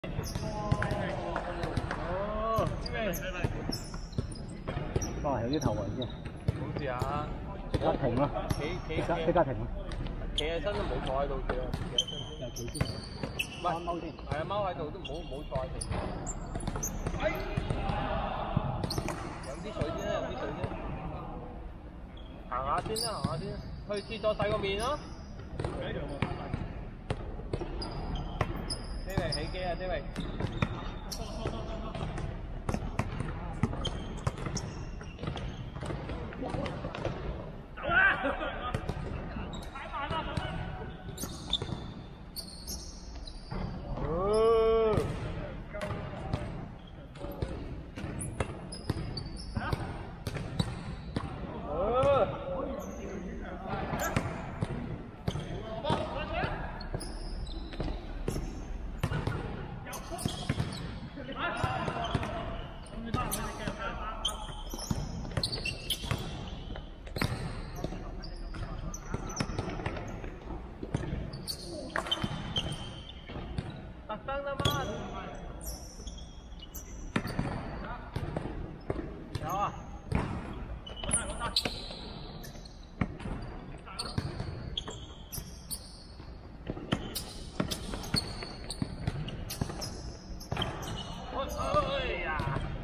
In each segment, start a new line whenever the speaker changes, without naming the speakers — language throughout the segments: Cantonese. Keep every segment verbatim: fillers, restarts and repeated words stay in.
哦，哇，有啲頭暈啫。
冇事啊，
即刻停咯！
企企
即刻即刻停咯！
企起身都唔好坐喺度企啊！企起身先。
又企先。唔係踎先。係
啊，踎喺度都唔好唔好坐喺地。飲啲水先啦，飲啲水先。行下先啦，行下先。去廁所洗個面咯。呢位起機啊，呢位。走啊！太慢啦！哦。哦。特登啦嘛！有啊！攞晒攞晒！哎呀！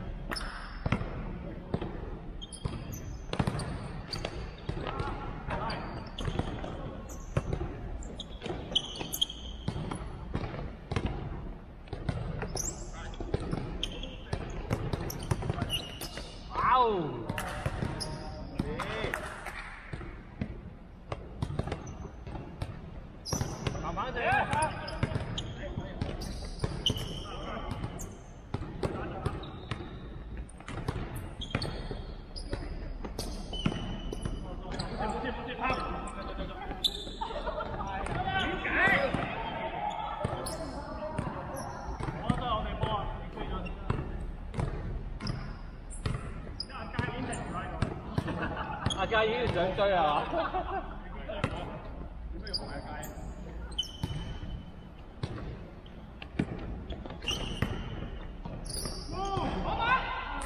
哦！慢慢地。阿佳已經想追係嘛？點解要同阿佳？好嘛？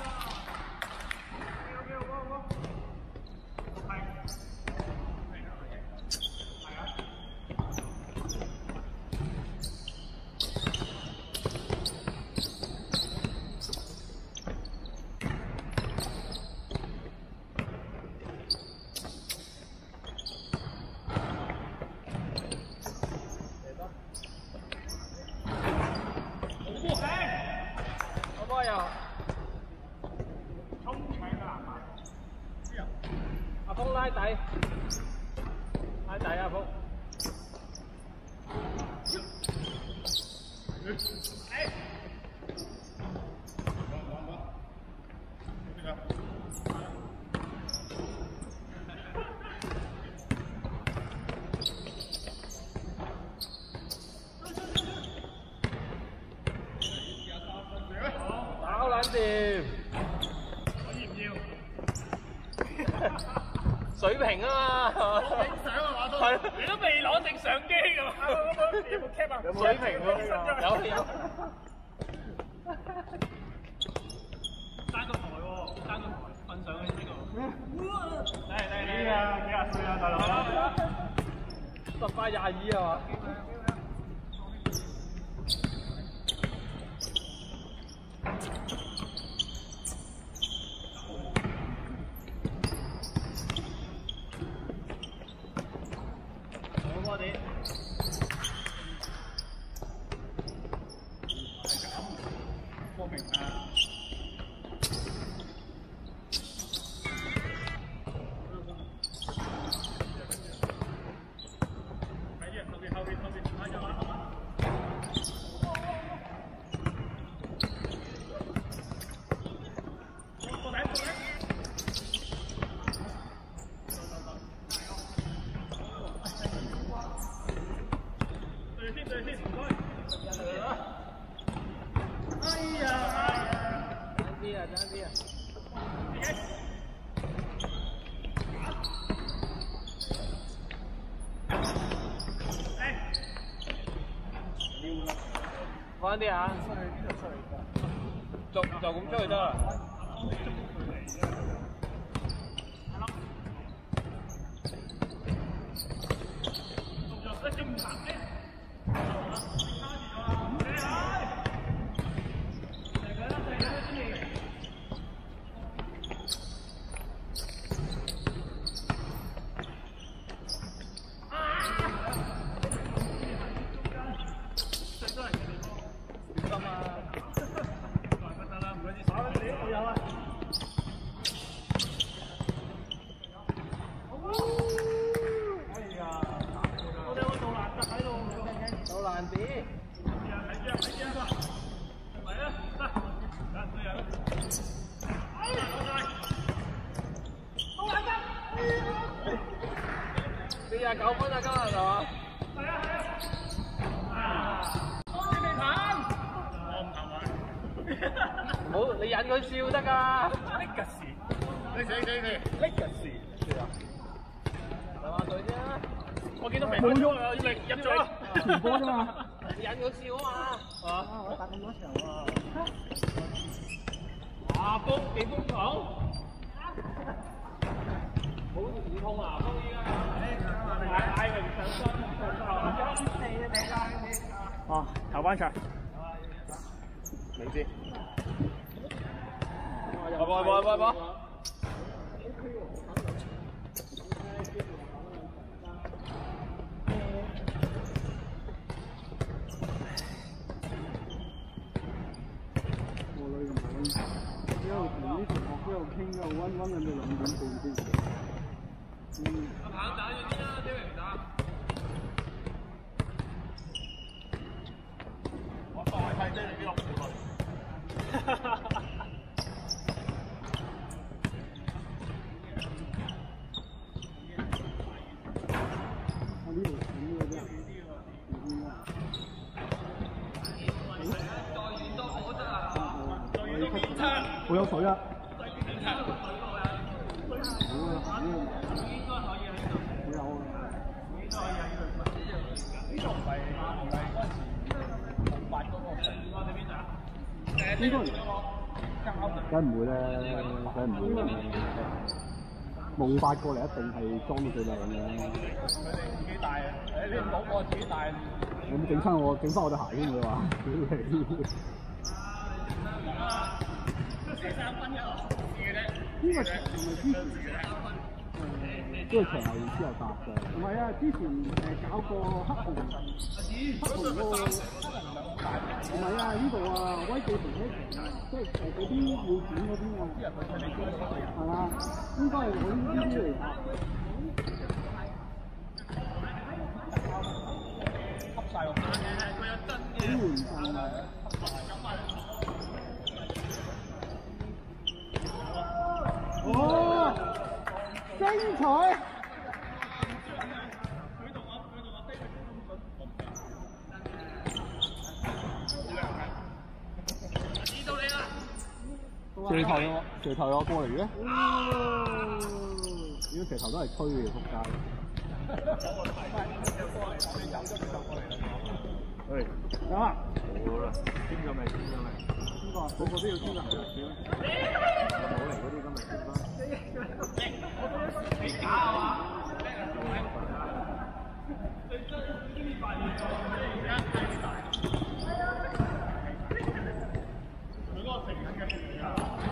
波又衝搶個籃板，阿峰拉底，拉底阿峰。搞撚掂，我要唔要？水平啊嘛，影相啊嘛都，係你都未攞定相機㗎嘛？有冇 cap 啊？有冇水平喎呢個？有有。單個台喎，單個台瞓上去呢個。嚟嚟嚟啊！幾廿歲啊，大佬？十八廿二係嘛？我哋係咁，光明啊！睇啲人後邊後邊後邊睇入嚟，過嚟過嚟。對先對先，唔該。哎呀！ 啲啊！就就咁出去得啦。四廿九分啊，今日係嘛？係啊係啊。你未彈？我唔彈埋。唔好，你引佢笑得㗎。呢個事，你死死你！呢個事，係啊。兩下隊啫。我見到明冇喐啊，入入咗。傳波啫嘛。引佢笑啊嘛。啊！我打咁多場喎。啊！風幾風頭？好唔痛啊！風依家。嗌嗌榮上身，哦，頭班場，明知。拜拜拜拜拜。
我女咁樣，一路同啲同學一路傾，一路温温緊到兩點半先。嗯。阿鵬打住啲啦，啲人唔打。我代替啲人啲落盤。我呢度呢個啫。好有水啊！應該梗唔會咧，梗唔會啦。夢發過嚟一定係裝到最靚嘅。佢哋自己帶啊！誒，你唔好我自己帶。我冇整親我，整翻我對鞋添，佢話。四三分嘅咯，呢個場係咪之前？呢個場係之後搭嘅。唔係啊，之前誒搞過黑熊，黑熊嗰個。唔係啊，呢度啊，威記停車場，即係誒嗰邊會展嗰邊啊。係啊，應該係我呢啲嚟㗎。吸曬落去。佢有真嘅。好完善啊！哦，精彩！射頭喎，射頭有過嚟嘅。如果射頭都係吹嘅，仆街。喂，有啊。好啦，簽咗未？簽咗未？邊個？個個都要簽㗎。冇嚟嗰啲今日簽翻。你假啊嘛？佢嗰個成日嘅嘢啊！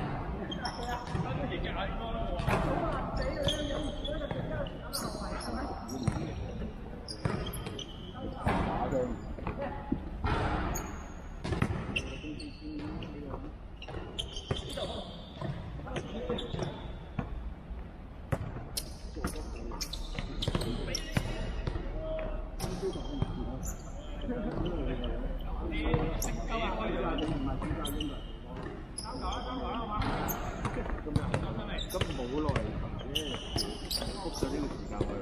咁冇耐啫，覆咗呢個時間去喎。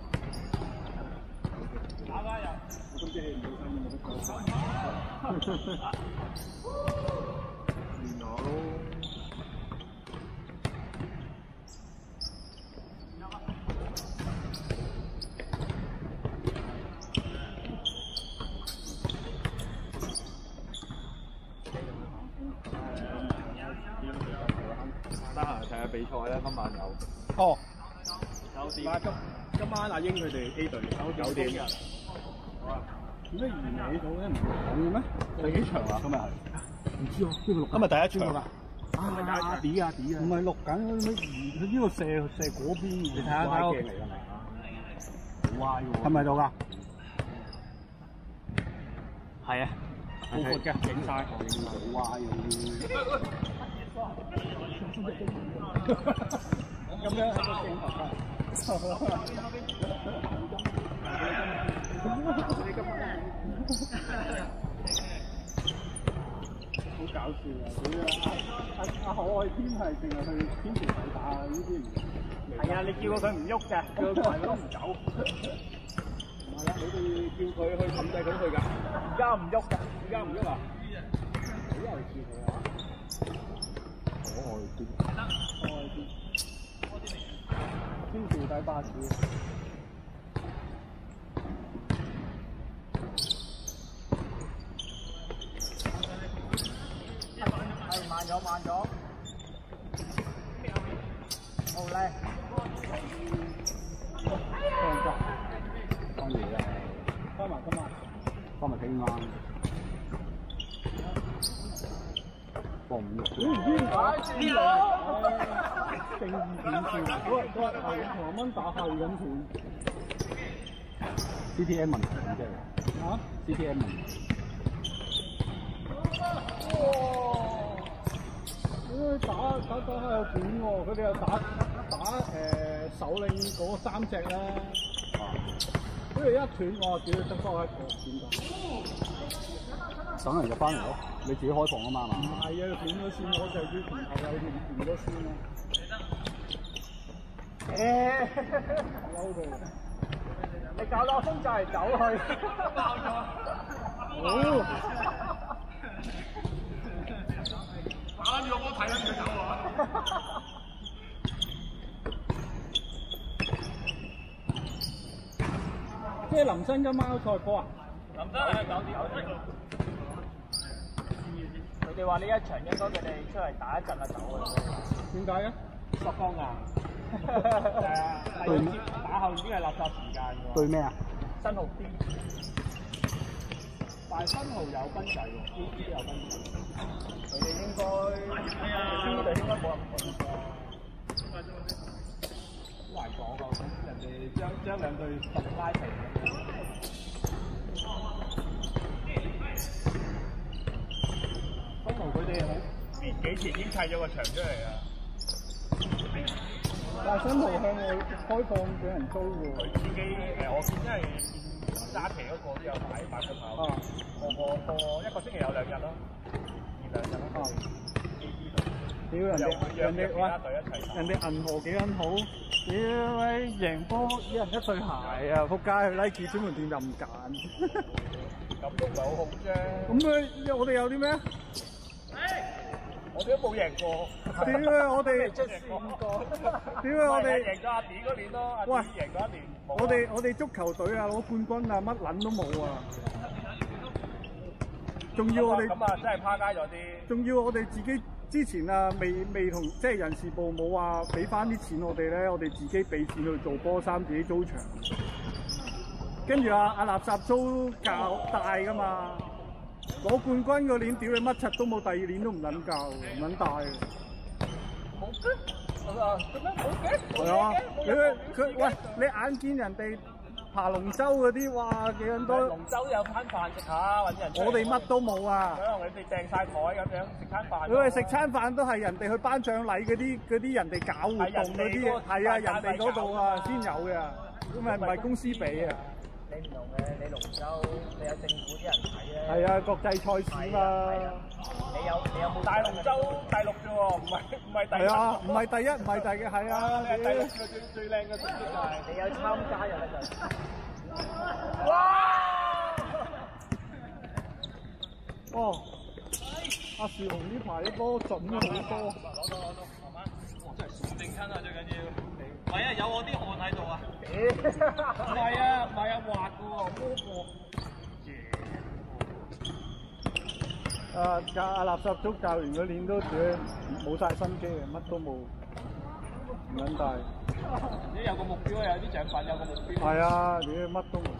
打翻入，我今次氣唔到身，冇得講。練我咯。
得閒睇下比賽啦，今晚有。
哦。
九點。
今今晚阿英佢哋 A 隊九點嘅。好啊。點解完尾咗咧？唔講嘅咩？第幾場啊？今日係。唔知啊，呢個錄。今日第一場㗎。啊！阿迪啊迪啊！唔係錄緊嗰啲咩？佢呢個射射嗰邊，你睇下睇下。鏡嚟㗎咪？好歪喎！係咪度㗎？係啊。好闊嘅，影曬，好歪嘅呢咁樣喺個鏡頭㗎。好搞笑啊！佢啊阿阿何愛天係淨係去天橋睇打啊！呢啲唔係啊！你叫佢唔喐嘅，叫佢佢都唔走。唔係啊！你哋叫佢去撳掣佢去㗎。而家唔喐㗎，而家唔喐啊！好有趣佢啊！可愛啲，可愛啲。天橋底巴士。係慢咗，慢咗。好叻。放咗。放嘢啦。翻埋今晚。翻埋聽晚。放唔喐。你唔知點解？知啦。正義點算？嗰日嗰日係同蚊打係咁斷。C T M 問題咁即係。嚇 ？C T M 問題。哇！因打打打下又斷喎，佢哋又打打誒首領嗰三隻咧。啊！佢哋一斷，我話屌得多一個斷咗。等人入翻嚟咯，你自己開房啊嘛嘛。唔係啊，斷咗線，我就要前頭有條斷咗線啊。誒，嬲佢！你搞到我風就嚟走去。爆咗！哦！打緊住個波睇緊佢走喎。即係林新今晚賽波啊？林新係九點。佢哋話呢一場應該佢哋出嚟打一陣就走㗎。點解嘅？索方硬。係啊，對打後已經係垃圾時間㗎喎。對咩啊？新豪 D。但係新豪有賓仔喎 ，D D 有賓仔。佢哋應該 D 隊應該冇咁勁㗎。好難講㗎，人哋將將兩隊實力拉平。新豪佢哋好年幾前已經砌咗個場出嚟啊！但係新豪向我開放俾人租喎。佢自己誒，我見因為揸旗嗰個都有買買出口。啊！個個個一個星期有兩日咯，二兩日咯。屌人哋人哋喂，人哋銀河幾撚好？屌你贏波一人一對鞋啊！仆街去 Nike 專門店就唔揀。咁都唔係好好啫。咁佢我哋有啲咩？我哋都冇贏過。點啊！我哋出線過。點啊！我哋贏咗阿 D 嗰年咯，阿 D 贏嗰一年。我哋我哋足球隊啊攞冠軍啊乜撚都冇啊！仲要我哋咁啊，真係趴街咗啲。仲要我哋自己之前啊，未未同即係人事部冇話俾翻啲錢我哋咧，我哋自己俾錢去做波衫，自己租場。跟住啊，阿垃圾租教大㗎嘛。攞冠軍嗰年，屌你乜柒都冇，第二年都唔撚教，唔撚大嘅。冇嘅，係啊，做咩冇嘅？係啊，佢佢喂，你眼見人哋爬龍舟嗰啲，哇幾撚多？龍舟有餐飯食下，揾人。我哋乜都冇啊！可能你哋訂晒台咁樣食餐飯。佢哋食餐飯都係人哋去頒獎禮嗰啲嗰啲人哋搞活動嗰啲，係啊，人哋嗰度啊先有嘅，咁咪唔係公司俾啊。你唔同嘅，你龍舟你有政府啲人睇咧。係啊，國際賽事嘛。你有你有冇大龍舟第六啫喎？唔係唔係第一。係啊，唔係第一，唔係第嘅，係啊。你第六最最靚嘅成績就係。你有參加有得就。哇！哦，阿樹雄呢排啲波準咗好多。攞到攞到，慢慢。哇！真係正親啊，最緊要。唔係啊，有我啲汗喺度啊！唔係啊，唔係啊，滑嘅喎，摸過。 啊教阿垃圾足教完嗰年都自己冇晒心機嘅，乜都冇，唔撚大。
你有個目標啊，有啲獎品有個目標。
係啊，你乜都冇。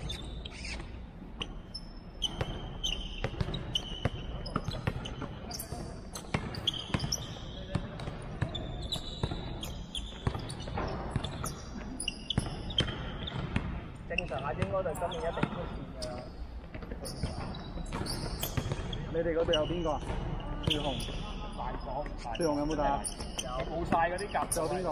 正常啊，應該就今年一定出線㗎啦。
你哋嗰隊有邊個啊？樹熊。
大港。
樹熊有冇打？
有，冇晒嗰啲甲。
仲有邊個？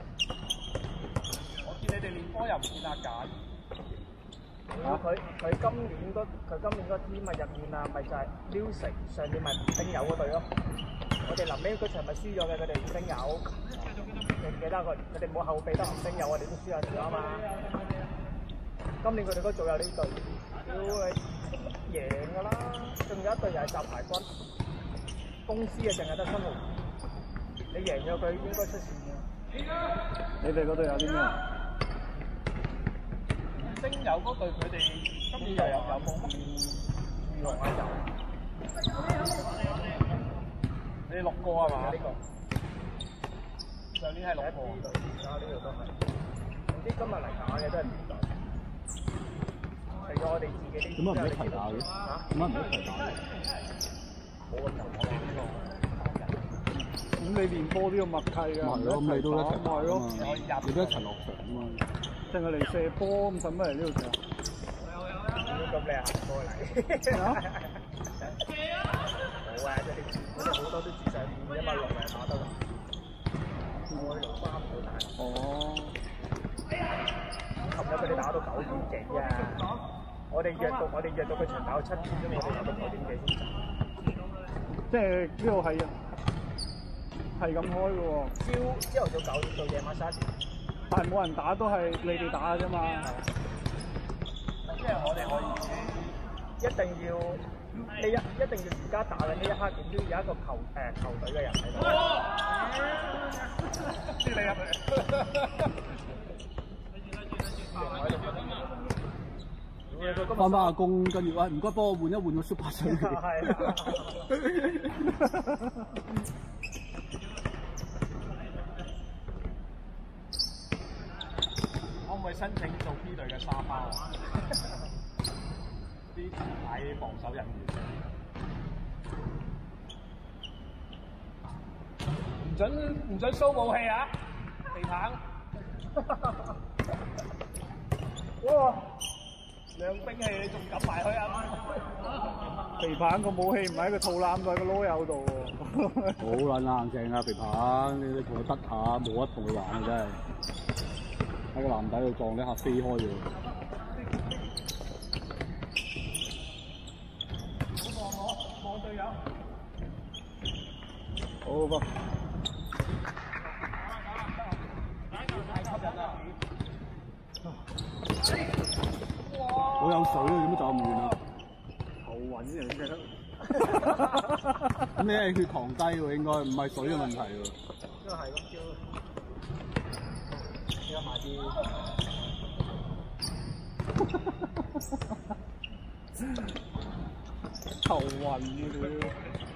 我見你哋練波又唔見阿簡。
佢佢今年嗰佢今年嗰 team 咪入面啊，咪就係 Music 上面咪吳星友嗰隊咯。我哋臨尾嗰場咪輸咗嘅，佢哋吳星友。記唔記得佢佢哋冇後備得吳星友，我哋都輸咗啊嘛。今年佢哋嗰組有呢隊，要你贏㗎啦。仲有一隊又係雜牌軍，公司啊淨係得新豪。你贏咗佢應該出線嘅。
你哋嗰隊有啲咩？
星友嗰隊佢哋今年又有有冇乜？御龍啊有。你哋六個係嘛？呢個。上年係六個。而家呢度都係。總之今日嚟打嘅都係年代。除咗我哋自己啲。點解唔一齊打嘅？嚇？點解唔一齊打嘅？冇咁頭我呢個。
咁你練波都要默契㗎。
係咯，咁你都一齊打
咯，
你都一齊落場啊嘛。
淨係嚟射波咁，使乜嚟呢度射？
咁你行過嚟？
啊？
冇啊，佢哋好多都住上面啫嘛，落嚟打得啦。我呢度三號大。
哦。
琴日佢哋打到九點幾啊！我哋約到我哋約到佢場打到七點啫嘛，我哋打到九點幾先走。
即係呢度係係咁開嘅喎。
朝朝頭早九點到夜晚十一點。
但係冇人打都係你哋打嘅啫嘛。
即係我哋可以
一定要呢一一定要而家打嘅呢一刻，點都要有一個球誒球隊嘅人喺度。
知你入嚟。
翻返下工，跟住喂唔該幫我換一換個 super 水。
係啊。
可唔可以申請做 B 隊嘅沙包啊？啲大防守人員。唔準唔準 show 武器啊！地棒。哇！亮兵器你仲撳埋去啊？
肥棒個武器唔喺個肚腩度，喺個籮柚度喎。
好撚硬淨啊！肥棒，你你同佢得下，冇得同佢玩啊！真係喺個籃底度撞你下飛開咗。
望我，望隊友。
好噃。
好有水啊！點解走咁遠啊？
頭暈先嚟得。
咁你係血糖低喎，應該唔係水嘅問題喎。
都係咁叫。而家買啲。
頭暈啊屌！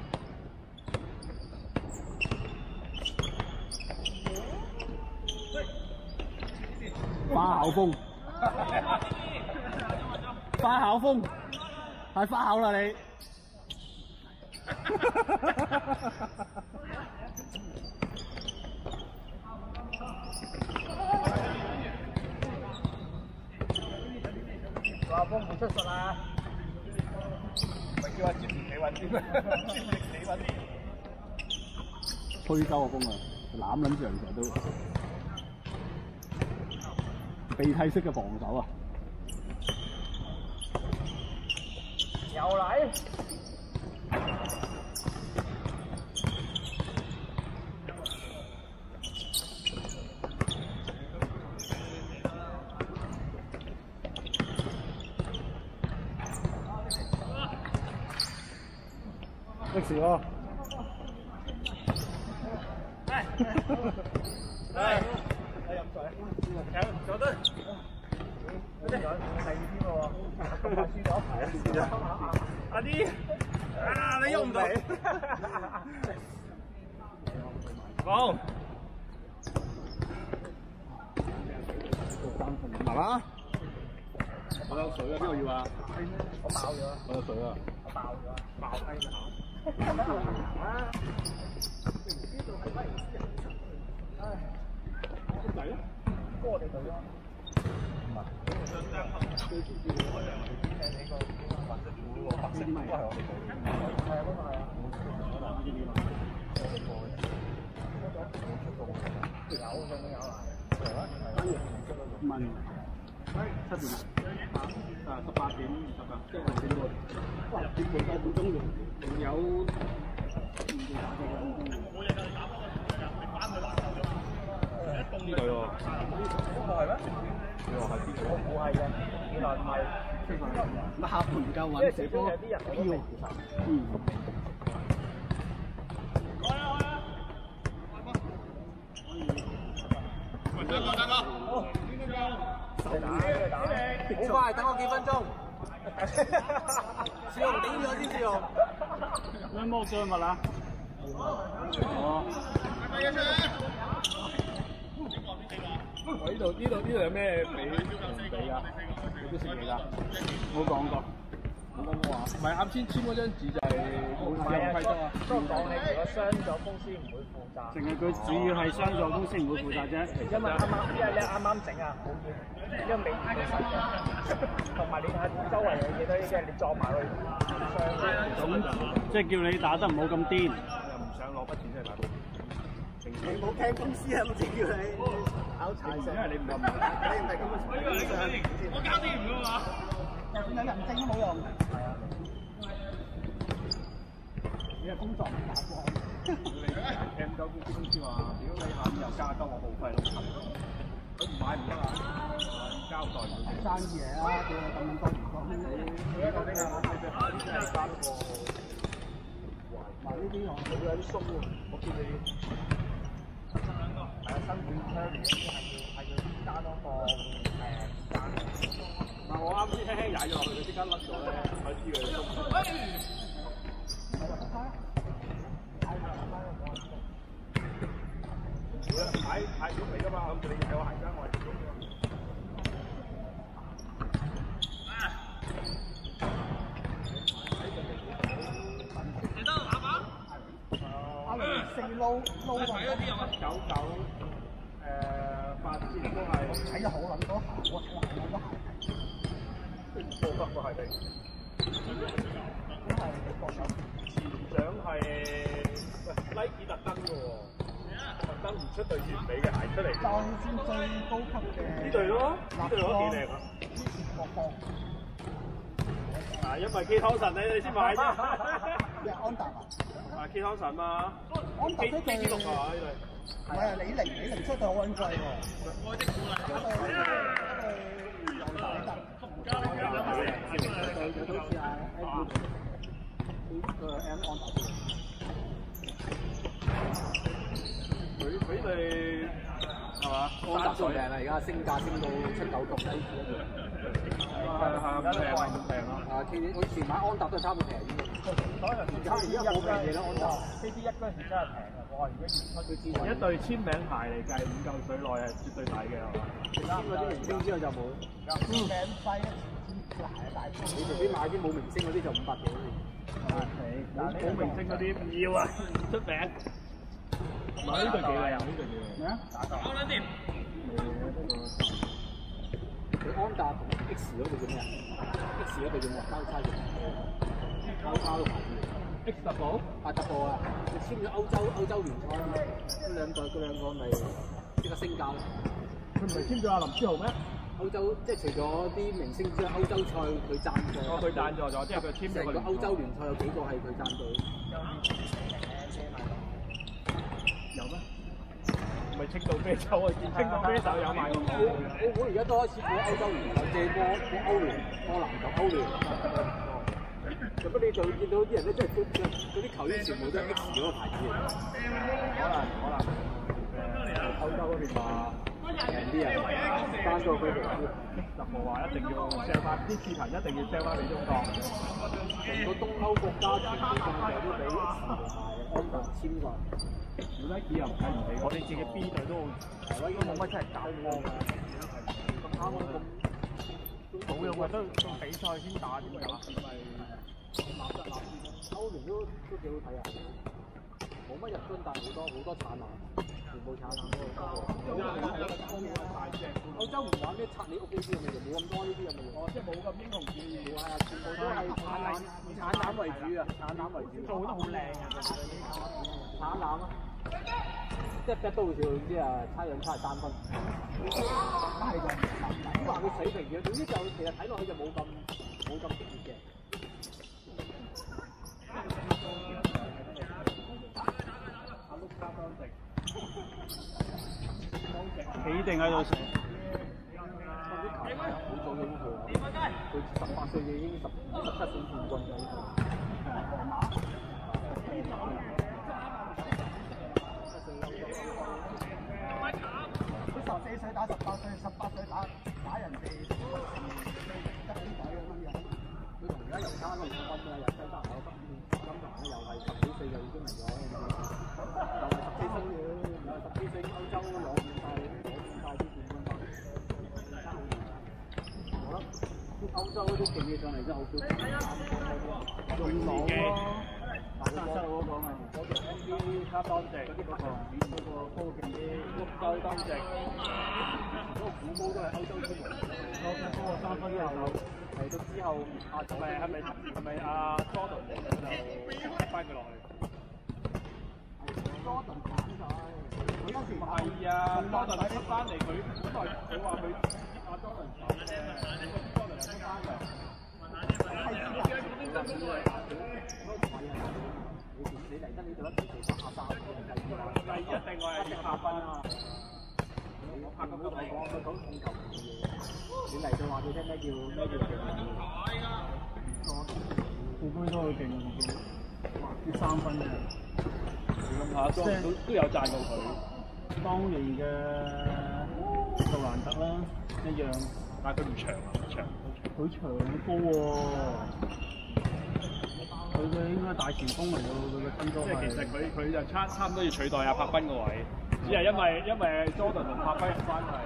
花巧風。花巧風，係花巧啦你。
花巧風唔出術啦。
咪叫阿詹企穩啲咩？詹企穩啲。
吹鳩個風啊！攬撚住人成日都。鼻涕式嘅防守啊！
又嚟。
歷時喎。
嚟。嚟。我飲水。有佐敦。
第二添喎，今日輸咗。
阿啲。 啊！你喐唔到。好。
爸爸，我有水啊，邊個要啊？
我爆咗。
我有水啊。
我爆咗，爆雞嘛。啊！你唔知道係乜意思啊？唉，咁抵咯，哥我哋隊咯。唔係。最中意我係聽你個白色股喎，白色股係我哋隊。係啊，嗰個係啊。我唔知點啊。我哋過嘅。出過有上有嚟。係啊，係啊。
問七點啊，十八點十啊，即係六點半。哇！點半到半鐘仲仲有唔知打幾個鐘頭。呢隊喎，
嗰個係咩？
你話係邊個？
我係嘅，原來唔係。
乜客盤唔夠穩，射波飄。嗯。
好快，等我幾分鐘。小龍頂住我先，小龍。
咩魔障物啊？哦。我呢度呢度呢度有咩俾同比㗎？有啲食嘢㗎？冇講過。冇講過話。唔係啱先簽嗰張紙就係冇使用規則啊。
不過講你如果傷咗公司唔會負責。
淨係佢主要係傷咗公司唔會負責啫。
因為啱啱因為你啱啱整啊，好遠，因為未見到實嘅，同埋你睇周圍有幾多嘢，即係你撞埋去傷。
咁即係叫你打得唔好咁癲。
又唔想攞筆錢出嚟打。
你冇聽公司啊，我直叫你考柴食。
因為你唔咁，
你唔係咁嘅。
我搞掂唔到嘛？
就算有人證都冇用。係啊。你係工作唔打波。
你聽唔到公司公司話，如果你下午又加多我耗費咯，佢唔買唔得啊，交代唔到。
生意嚟啦，叫你咁樣多唔多？你一個比較好啲嘅，呢啲係加個。嗱呢啲我好有啲鬆喎，我見你。係啊，新款 Cherry 呢啲係要係要加多個誒間。
嗱，我啱先輕輕踩咗落去，佢即刻甩咗咧，我知佢鬆。踩踩少嚟㗎嘛，咁你踩我行山，我係少嘅。
你得打靶？
阿雷四撈撈
睇嗰啲有乜？
九九誒發展都係
睇咗好撚多鞋，我睇落好多鞋。
波級個係你。
都係你國手。
前掌係喂 Nike 特登嘅喎。特登唔出對完美嘅鞋出嚟，
就算最高級嘅
呢對咯，呢對我幾靚啊！
國方
啊，因為 K 湯神你你先買啫。
咩安踏啊？
啊 K 湯神嘛，
安踏呢對
六啊呢對。
唔係啊，李寧李寧出對好撚貴喎。
愛的鼓勵。
嗰對嗰對安踏。對對都似啊 M 個 M 安踏。
佢佢哋係嘛？
安踏仲平啊！而家升價升到七九九低啲。
係係係，平啊平啊！
啊，我以前買安踏都係差唔多平啲。可能而家而家冇平嘢啦，安踏。呢啲一嗰陣時真係平啊！我話如果現出佢之前
一對簽名鞋嚟計五嚿水內係絕對抵嘅係嘛？
簽嗰啲明星之後就冇。簽名費一鞋啊大哥！你隨便買啲冇明星嗰啲就五百幾。
冇冇明星嗰啲唔要啊！出名。呢對幾靚？呢對幾靚？
咩啊？
搞撚掂。
佢安踏同 X 嗰對叫咩啊 ？X 嗰對叫咩？交叉嘅。交叉都牌子。
X 特步？
啊特步啊！佢簽咗歐洲歐洲聯賽啊嘛，嗰兩隊嗰兩個咪即刻升價咯。
佢唔係簽咗阿林書豪咩？
歐洲即係除咗啲明星之外，歐洲賽佢贊助。
哦，佢贊助咗，即係佢簽咗
成個歐洲聯賽有幾個係佢贊助。
有咩？唔係青島啤酒啊！見青島啤酒有賣過。
澳門而家都開始播歐洲聯賽，借波播歐聯、波蘭同歐聯。咁不你就見到啲人咧，即係嗰啲球衣全部都係 X 嗰個牌子嚟。
可能可能誒歐洲嗰邊話。 平啲啊，單個佢哋
任何話一定要 sell 翻啲視頻，一定要 sell 翻俾中國。
成個東歐國家全部上有都俾安踏簽過。
Nike 又睇唔起，我哋自己 B 隊都台灣都冇乜真係交波嘅。咁啱我咁冇用嘅，都到比賽先打點打。
立得立啲歐聯都都幾好睇啊！冇乜日均，但係好多好多產冷，全部產冷嗰個。歐洲唔玩咩拆你屋呢啲咁嘅嘢，冇咁多呢啲咁嘅嘢。哦，即係冇咁英雄主義。係啊，全部都係產冷，以產冷為主啊，產冷為主。
做得好靚啊！
產冷啊！即係一刀就唔知啊，差兩差三分。係㗎，唔話佢水平嘅，總之就其實睇落去就冇咁冇咁激烈嘅。
企定喺度食。
好早已經去啦，佢十八歲就已經十十七歲冠軍咗。佢十四歲打十八歲，十八歲打打人哋一點仔咁樣。佢同而家猶他嗰個分啊，又相差有十金環咧，又係十幾歲就已經嚟咗，又係十四歲嘅，又係十幾歲歐洲攞冠曬，攞冠曬啲冠軍。我覺得歐洲嗰啲勁嘢上嚟真係好少，仲老咯。三七嗰個咪嗰個 N B A 卡當值嗰啲嗰個嗰個高勁啲，碌鳩當值，嗰個古毛都係歐洲出嚟。嗰嗰個三分之後嚟到之後，阿係咪係咪係咪阿 Jordan 就翻佢落去 ？Jordan 反曬，佢嗰時唔係啊 ，Jordan 出翻嚟佢本來佢話佢阿 Jordan 走嘅 ，Jordan 又出翻嚟。你嚟得呢度一條地八三，第一定我係要八分啊！我拍個波嚟講，佢講控球嘅嘢，你嚟到話佢聽咩叫咩叫勁？
副杯都好勁啊！啲三分嘅，
你諗下，都都都有讚過佢。
當年嘅杜蘭特啦，一樣，
但係佢唔長啊，唔長。
佢長高喎。佢嘅應該大前鋒嚟到，佢嘅身高
即係其實佢佢就差差唔多要取代阿柏斌個位，只係因為因為 Jordan 同柏斌嘅關係。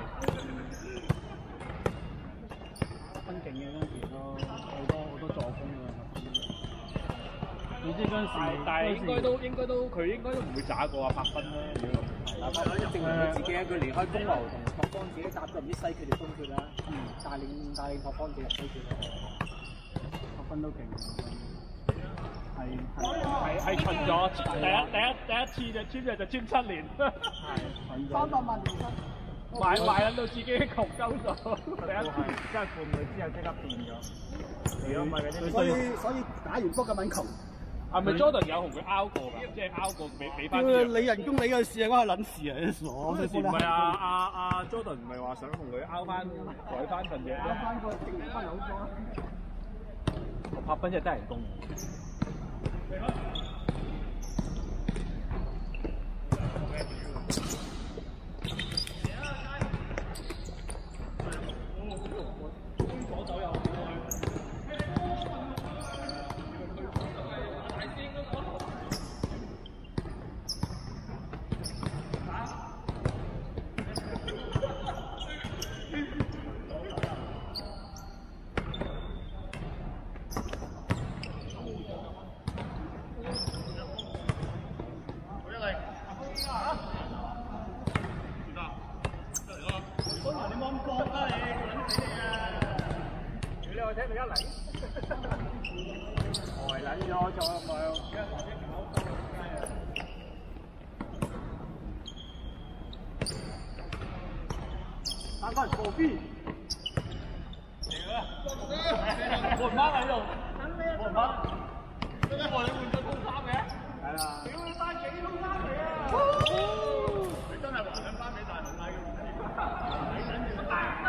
分勁嘅嗰陣時咯，好多好多助攻㗎。你知嗰陣時，
但係應該都應該都佢應該都唔會渣過阿柏斌啦。如果
嗱，柏斌證明佢自己，佢離開公牛同拓荒者搭咗唔知西決定東決啦，帶領帶領拓荒者入西決啦。
柏斌都勁。係
係係巡咗第一第一第一次就簽嘅就簽七年，
係
三百萬年薪，
買買撚到自己窮鳩咗。第一次
真係半佢之後即刻變咗。如果唔係嗰啲，
所以所以打完波咁撚窮。
係咪 Jordan 有同佢拗過㗎？即係拗過俾俾翻啲。
你人工你嘅事啊，嗰係撚事啊，你傻！
嗰陣時唔係啊啊啊 Jordan 唔係話想同佢拗翻改翻份嘢。
攞翻個正年分好多。
柏斌真係得人工。
三分過邊？
我唔啱喺度，我唔啱。點解我哋換咗套衫嘅？
係啊。
屌你帶幾套衫嚟啊！你真係還緊翻俾大龍拉嘅唔知。你緊住乜大啊？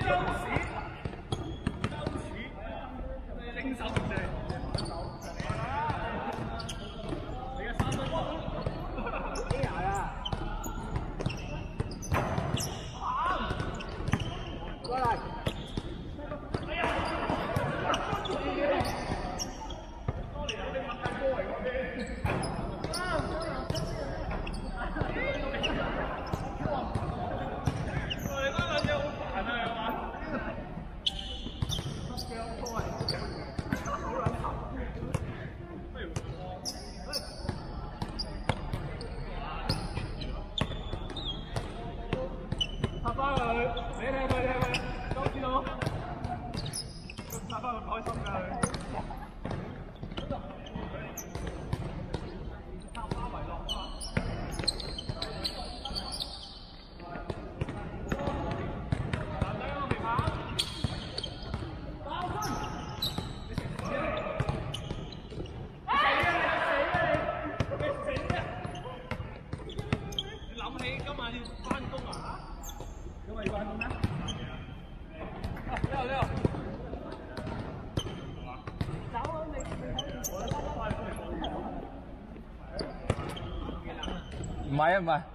唔係啊，唔係。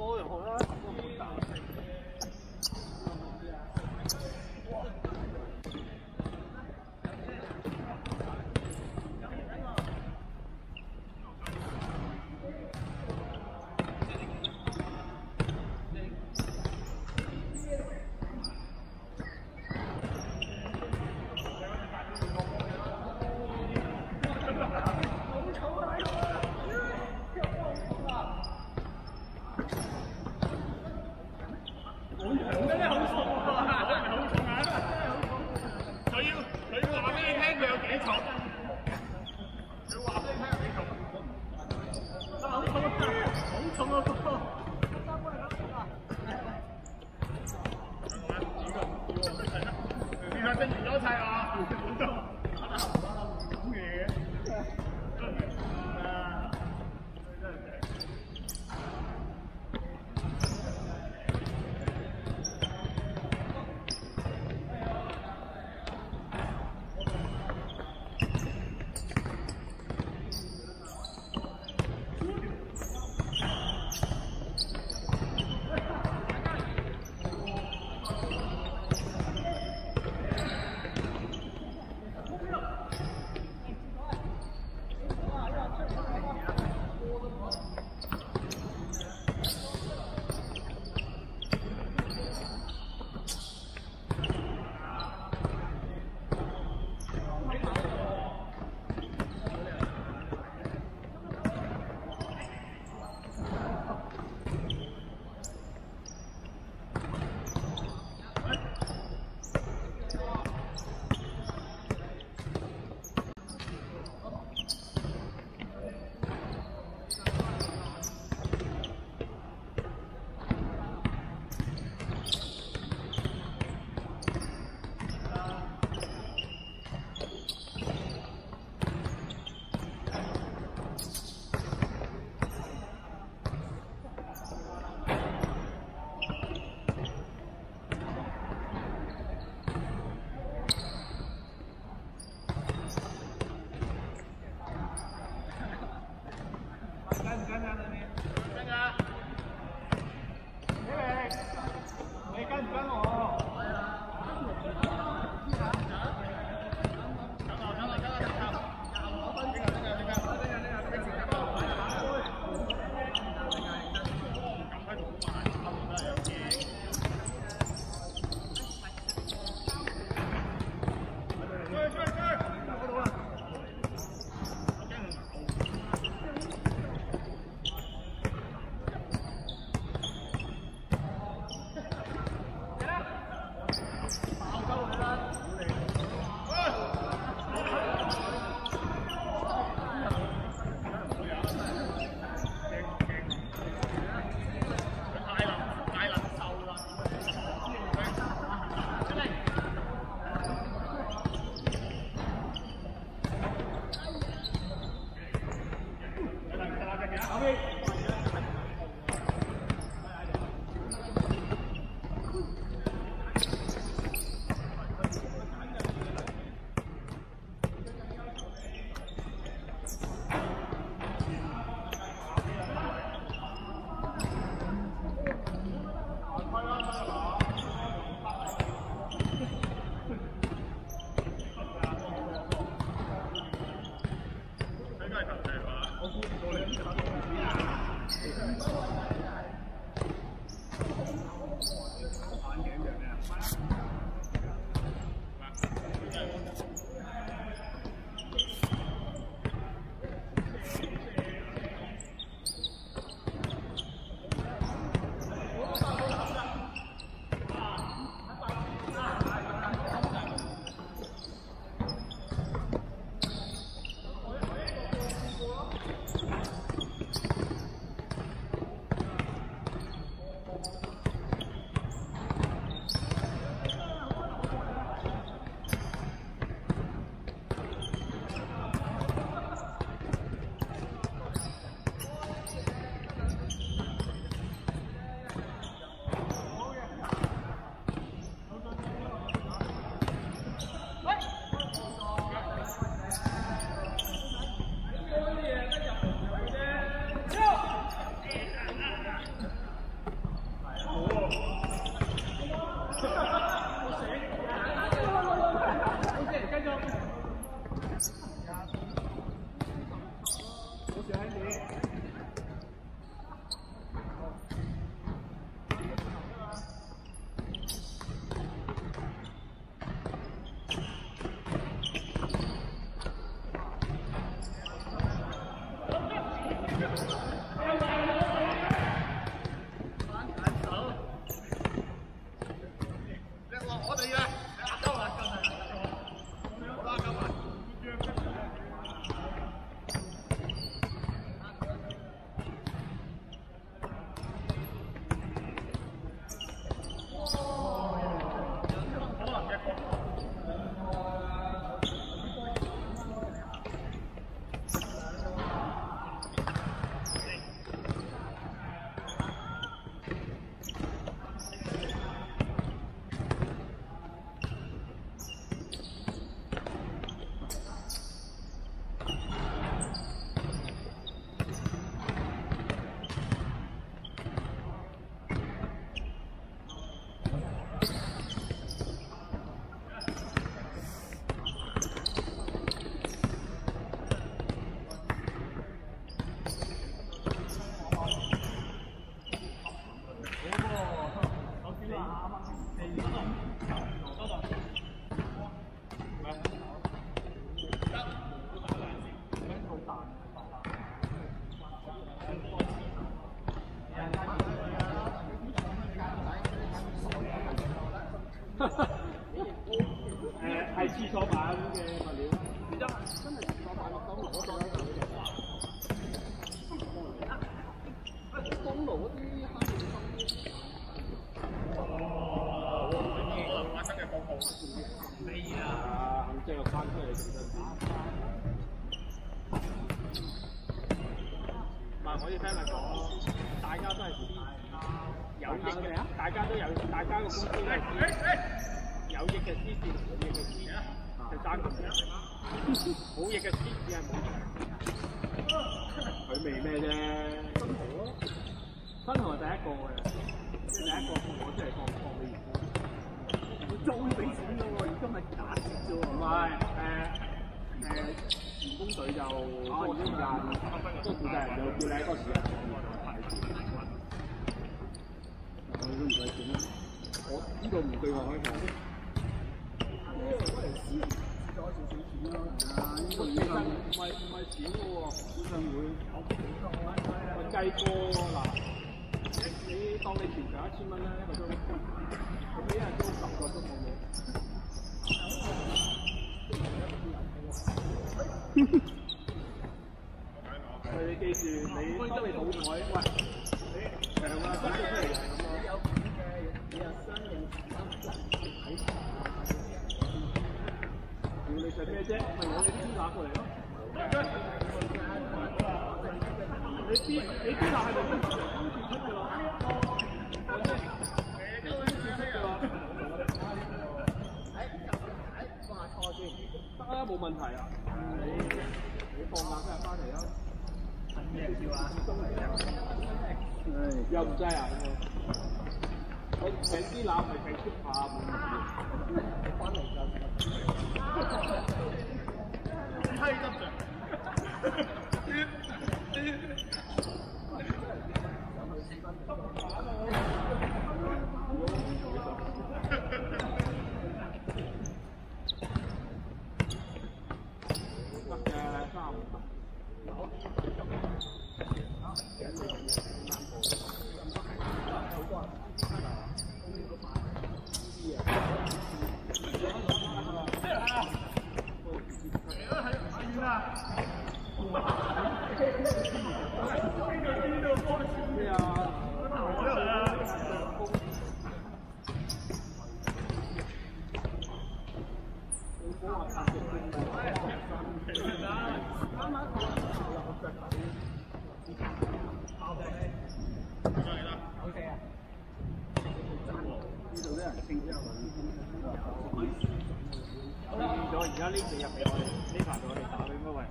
波又好啦，都好大。 誒係廁所板嘅物料，真係真係廁所板，當爐嗰種。當爐嗰啲黑色哦，發生嘅廣告。咩啊？咁即係翻出嚟仲得？唔係，我哋聽人講，大家都係有益嘅，大家都有，大家個公司都係有益嘅支持，冇益嘅支持就爭咁樣。冇益嘅支持係冇長。佢未咩啫？新豪咯，新豪係第一個嘅，即係第一個我真係放放俾員工。佢租俾錢嘅喎，而家係打折啫喎。唔係誒誒，員工隊就多時間，都負責人就叫你多時間。我都唔使錢啦，我呢度唔對外開放。呢個我嚟試試咗少少錢咯，係啊，呢個其實唔係唔係少嘅喎，演唱會我計過嗱，你當你全場一千蚊啦一個鐘，咁你一人租十個鐘好冇？你記住，你當你賭台，喂，你長啊，講出嚟係咁咯。有錢嘅，你又相應睇睇。要你食咩啫？咪我哋啲豬乸過嚟咯。你啲你豬乸係咪跟住跟住出嘅咯？我知，你跟住出嘅咯。誒，放下錯先。得啊，冇問題啊。你你放假今日翻嚟啦。咩叫啊？又唔制啊？我請啲腩係請出下冇問題。翻嚟就閪得着。得嘅，三五。而家呢幾日俾我哋，呢排俾我哋打俾乜位？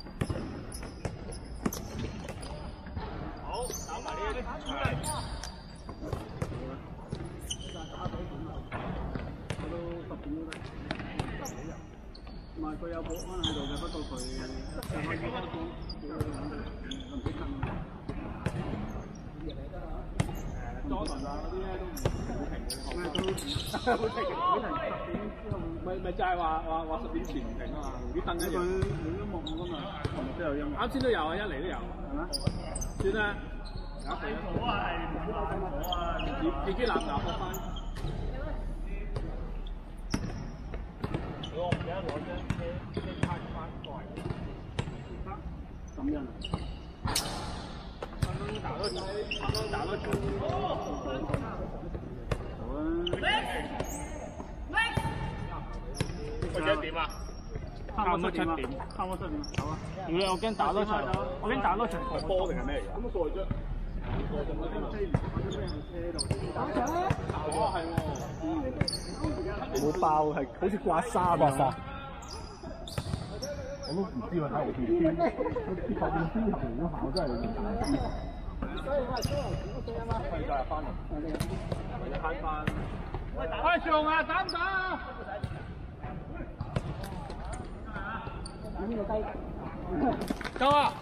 好，打埋呢啲。我都十點都得，十幾日。唔係佢有保安喺度嘅，不過佢上個月開工，叫佢唔唔識跟。誒， 裝輪啊嗰啲咧都唔好停嘅，咩都好停，可能十點之後，咪咪就係話話話十點前唔停啊嘛，啲燈一樣。佢冇音樂㗎嘛，琴日都有音樂。啱先都有啊，一嚟都有，係咩？算啦。有死火啊！係啊！自自己攬攬學翻。我唔記得攞張車車卡翻過嚟。咁樣。剛剛打到剛剛打到球。好啊。我幾多點啊？差唔多七點。差唔多七點。好啊。如果我驚打多場，我驚打多場波定係咩嚟㗎？咁過嚟啫。冇爆係好似刮痧刮痧，我都唔知喎，睇條片，啲發電機入嚟嗰下真係唔知。所以我係將來幾個聲啊嘛，係就係翻嚟，為咗慳翻。開上啊，打唔打？邊個低？夠啊！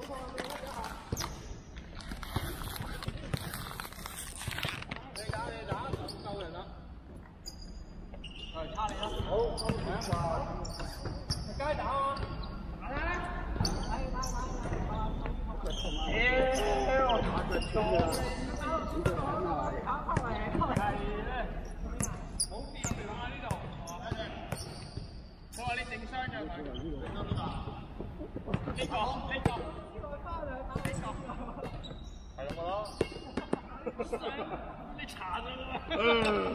差你啦，好，好，街打啊！打啦！打打打打！耶！我打得中啊！跑嚟，跑嚟！係咧，冇掂住啊呢度。我話你整傷咗佢。呢個呢個。係咁咯。你查咗啦。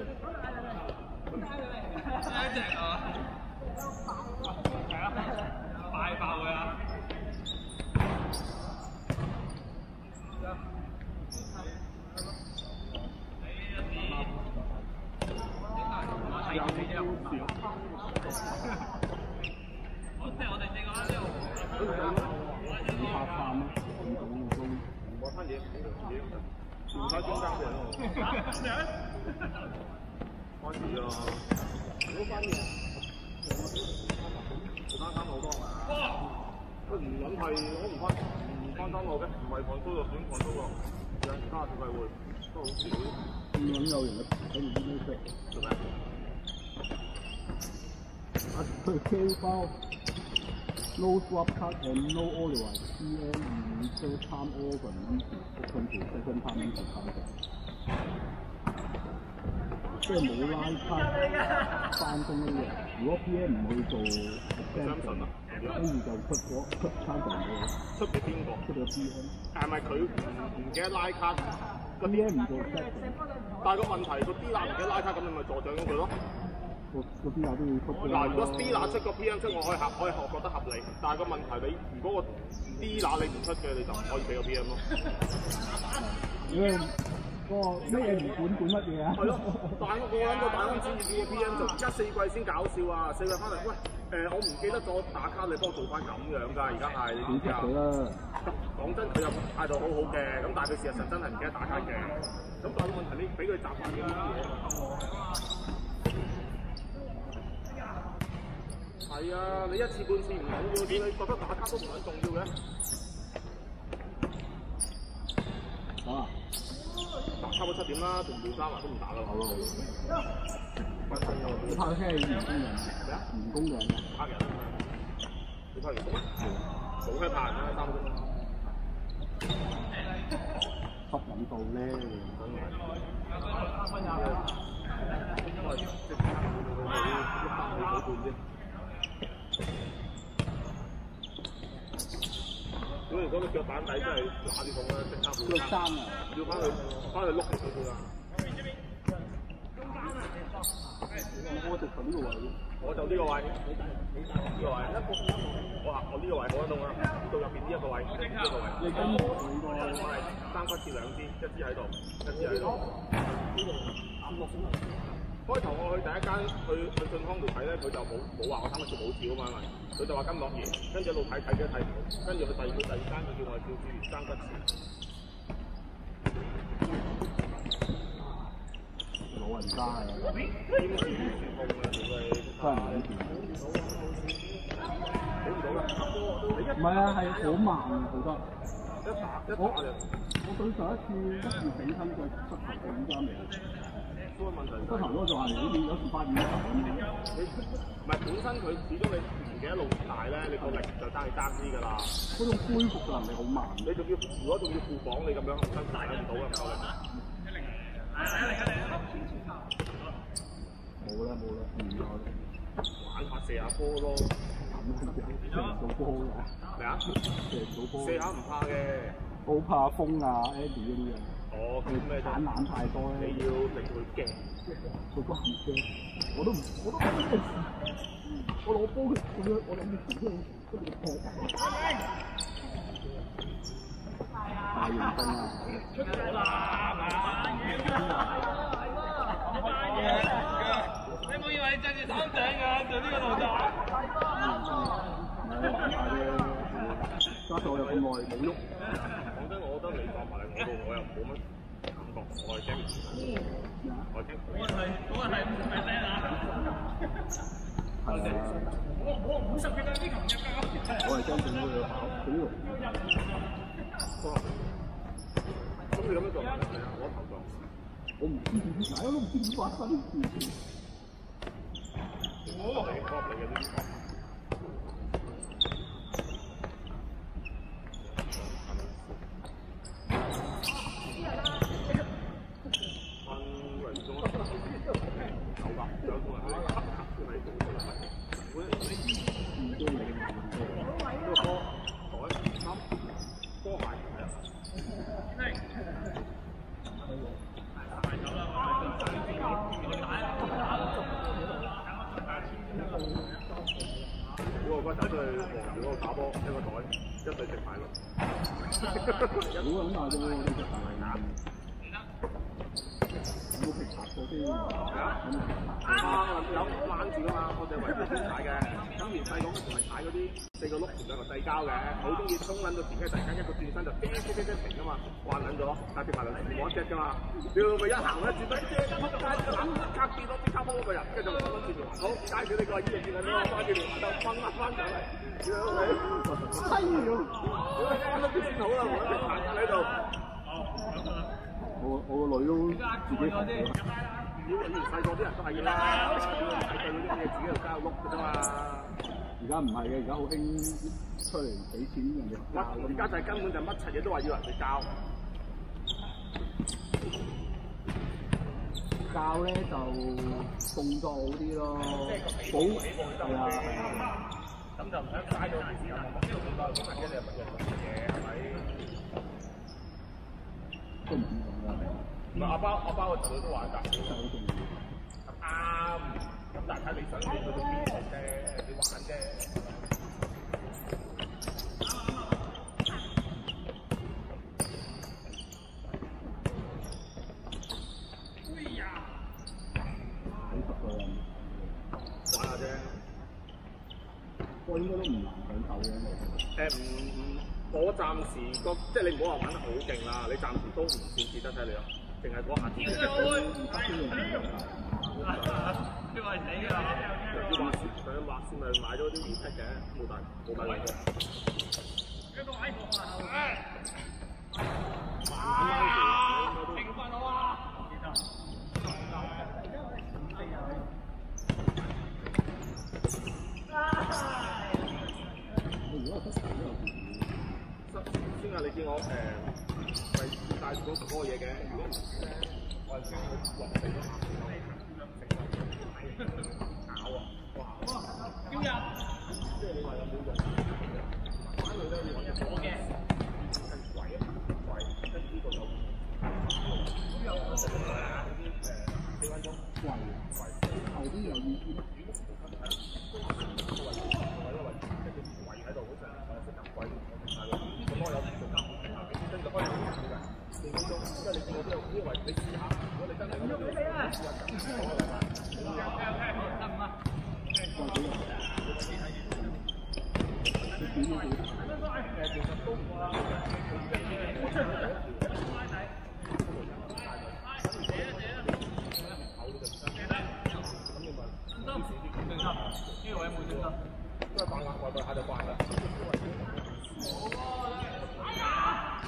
一隻啊！係啊，快爆佢啊！有啲我即係我哋四個喺呢度。拍飯咯，咁咁都我翻嘢，唔使專家嘅。開始啊！好翻嘢，其他單好多嘛？都唔撚係攞唔翻，唔翻單路嘅，唔係狂租就短狂租喎，有其他小費會都好少。咁撚有型嘅，睇唔知咩色做咩？啊，佢 K 包 ，no swap card and no otherwise P M 唔 first time over twenty second time into counter。即係冇拉卡翻工嗰啲嘢，如果 P M 唔去做 extension， 跟住就出咗出餐飯嘅。出俾邊個？出咗 P M。係咪佢唔唔記得拉卡？個 P M 唔做 extension。但係個問題，個 D 拿唔記得拉卡，咁你咪助長咗佢咯。個個 D 拿都要出嘅。嗱，如果 D 拿出個 P M 出，我可以合可以學覺得合理。但係個問題你如果個 D 拿你唔出嘅，你就唔可以俾個 P M 咯。因為嗰個咩嘢唔管管乜嘢啊？係咯，但係我揾個大安旨意叫個 P M 做，而家四季先搞笑啊！四季翻嚟，喂，誒、呃、我唔記得咗打卡，你幫我做翻咁樣㗎，而家係你點知啦？講真，佢又態度好好嘅，咁但係佢事實上真係唔記得打卡嘅。咁但係個問題，你俾佢習慣咗呢啲嘢。係啊，你一次半次唔緊要，你覺得打卡都唔係重要嘅。啊！差唔多七點啦，同廖三華都唔打啦，好咯。你拍嘅車係員工人咩啊？員工人拍人啊！你拍員工？冇車拍人啦，三個鐘。濕撚到咧，真係。因為即係佢哋一百米嗰段啫。如果如果個腳板底真係揦住痛咧，即刻會。六三啊！要翻去翻去碌佢佢啊！我就就呢個位，我就呢個位，呢個位，我話我呢個位冇得動啦，呢度入邊呢一個位，呢一個位。你跟我我係三骨切兩支，一支喺度，一支喺度。開頭我去第一間去去信康度睇咧，佢就冇冇話我三骨切冇照啊嘛，佢就話跟落嘢，跟住一路睇睇都睇唔到，跟住去第二去第二間佢叫我照住三骨切。老人家啊，堅持傳統嘅，佢真係唔見。睇唔到啦，唔係啊，係好慢做得。
一打一打就。我對上一次一次比親佢膝頭嘅五三零，嗰個問題膝頭嗰個就係好似有時八五頭咁樣。你唔係本身佢始終你年紀一路大咧，你個力就爭你爭啲㗎啦。嗰種恢復嘅能力好慢，你仲要如果仲要副綁，你咁樣真大唔到㗎，唔夠力。冇啦冇啦，唔有玩下射下波咯，射到波㗎。咩啊？射到波。射下唔怕嘅。好怕風啊 ，Eddie 嗰啲啊。哦，佢咩產冷太多咧。你要令佢驚，佢都唔驚。我都唔，我都唔驚。我攞波佢咁樣，我諗住點樣跟住破。大型燈啊！出咗啦，你冇以為你真係三井㗎，做呢個動作。我玩下啫，加上我又咁耐冇喐。講真，我覺得你講埋嚟我度，我又冇乜感覺，我係驚。我驚。嗰個係嗰個係唔係聲啊？係啊。我我五十幾斤啲琴日㗎。我係驚整到佢跑好容易。咁你咁樣做係咪啊？我頭撞。我唔知點解，我都唔知點發生呢件事。我嚟幫你嘅呢啲。你咪一行咧，轉得即係撲街，諗卡跌落啲卡波嗰個人，跟住就轉條環，好介紹你個醫院見緊呢個，翻條環就掹翻翻上嚟，屌你！閪咗！屌你翻得啲先好啦，我一行喺度。我我個女都自己行。屌以前細個啲人都係㗎啦，細個嗰啲嘢自己喺度交碌㗎啫嘛。而家唔係嘅，而家好興出嚟俾錢人哋教。而家就係根本就乜柒嘢都話要人哋教。教咧就動作好啲咯，保係啊係啊，咁就唔使嘥咗啲時間。呢度動作玩嘅你係乜嘢嘢係咪？都唔知講啦。唔係阿包阿包個仔女都玩㗎，其實好重要。啱，咁但係睇你想你去到邊度啫，你玩啫。我應該都唔難上手嘅。誒唔唔，我暫時個即係你唔好話玩得好勁啦，你暫時都唔算蝕得犀利咯，淨係嗰下跌。呢個係死㗎。要畫線，想畫線咪買咗啲二 set 嘅，冇大冇大兩個。一個位過啊！啊！平分好啊！先啊！你見我誒咪帶住嗰個嘢嘅，如果唔係咧，我係驚佢落地咗咬啊！哇！丟入！即係你話有冇用？玩佢咧要揾一個嘅，跟住跪啊跪，跟住呢個有。都有我食嗰啲誒四分鐘跪跪，後邊又要見。喺度好似我識得鬼咁，咁我有做監護跟住開始嘅四分鐘，因為你見到呢度呢位，你試下，如果你真係咁樣，你試下撳好啦。OK OK， 好得唔得？你點樣做？誒，其實都唔啦。我出嚟第一條拉底。寫啦寫啦。口就唔得。咁你咪唔得，正得，呢個位冇正得。因為慣慣慣慣下就慣啦。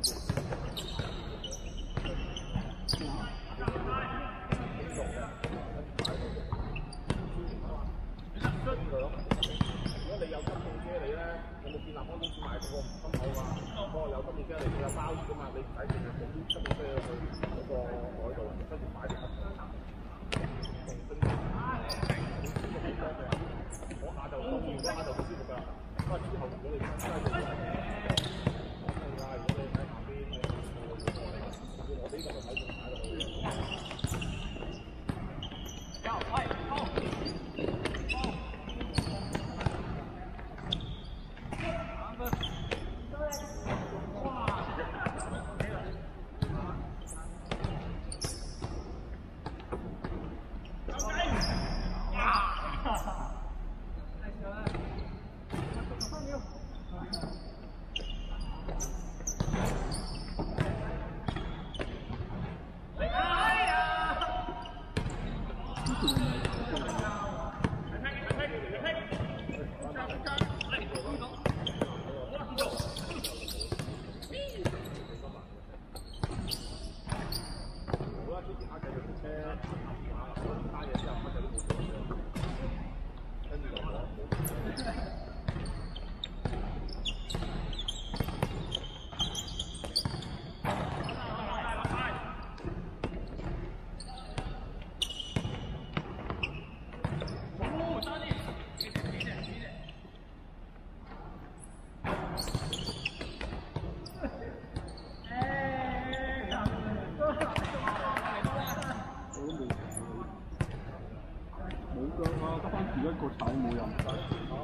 一個炒冇人計，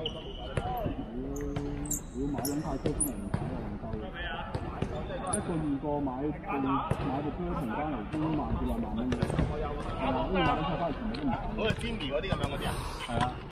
如果買緊太多先唔買又唔夠，一個二個買買買個波同翻嚟都萬至兩萬蚊嘅，係啊，呢個買曬翻嚟全部都唔夠。
好似 Jimmy 嗰啲咁樣嗰啲啊？
係啊。